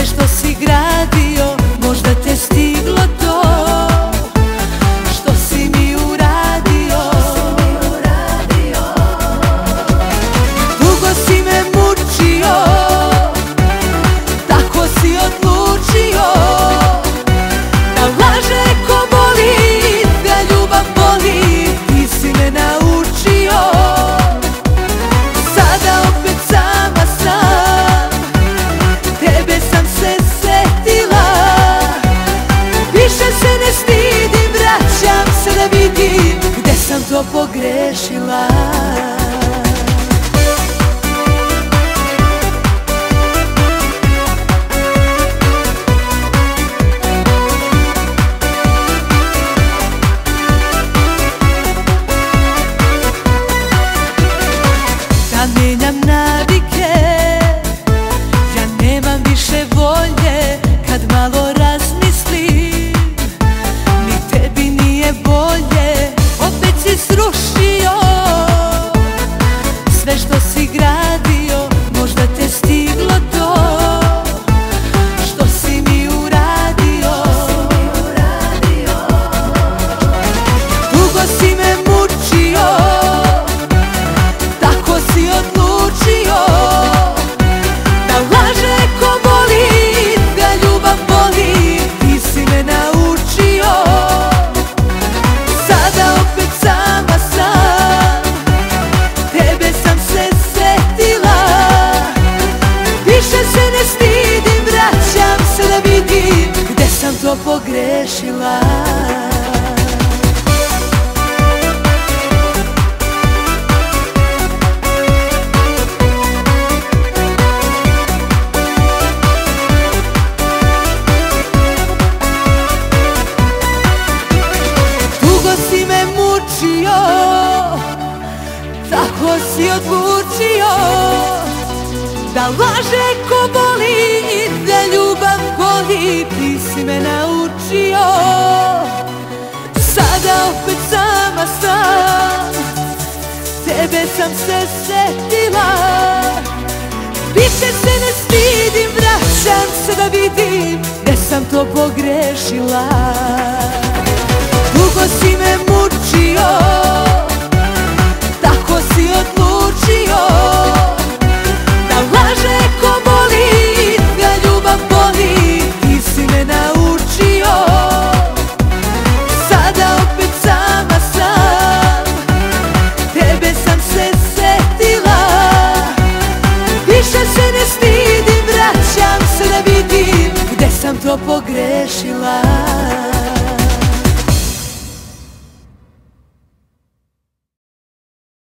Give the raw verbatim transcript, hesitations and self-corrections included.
Sve što si gradio, možda te stiglo to što si mi uradio. Dugo si me mučio, tako si odlučio da laže ko boli, da ljubav boli. Ti si me naučio, sada opet sama sam, tebe sam se setila. Više se ne stidim, vraćam se da vidim gde sam to pogrešila. Da menjam navike, ja nemam više volje. Kad malo razmislim, ni tebi nije bolje. Opet si srušio sve što si gradio, možda te stiglo to što si mi uradio. Dugo si me mučio, tako si odlučio da laže ko boli, da ljubav boli. Ti si me naučio, sada opet sama sam, tebe sam se setila. Više se ne stidim, vraćam se da vidim gde sam to pogrešila. Tako si odlučio da laže ko boli i da ljubav boli. Ti si me naučio, sada opet sama sam, tebe sam se setila. Više se ne stidim, vraćam se da vidim gde sam to pogrešila. Dugo si me mučio, tako si odlučio da laže ko boli, da ljubav boli. Ti si me naučio, sada opet sama sam, tebe sam se setila. Više se ne stidim, vraćam se da vidim gde sam to pogrešila.